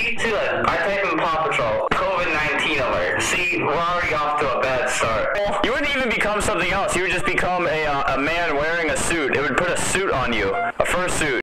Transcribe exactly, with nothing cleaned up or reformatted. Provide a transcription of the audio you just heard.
See, see, look, I type in Paw Patrol, COVID nineteen alert. See, we're already off to a bad start. You wouldn't even become something else. You would just become a, uh, a man wearing a suit. It would put a suit on you, a fur suit.